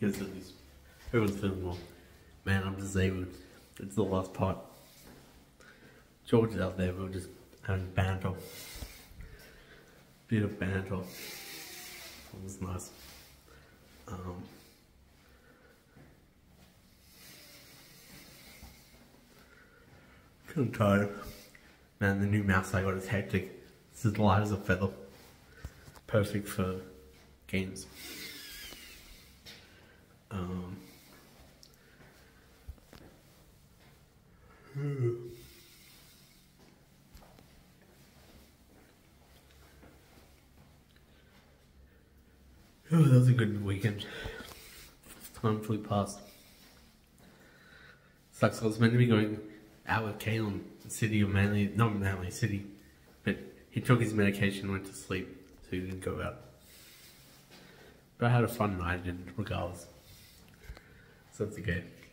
Here's this. Everyone's feeling well. Man, I'm disabled. It's the last part. George is out there, we're just having banter. Bit of banter. It was nice. I'm tired. Man, the new mouse I got is hectic. This is light as a feather. Perfect for games. Oh, that was a good weekend. Time flew past. Sucks, I was meant to be going out with Kalen, city of Manly, not Manly, city, but he took his medication and went to sleep, so he didn't go out. But I had a fun night regardless. So that's okay.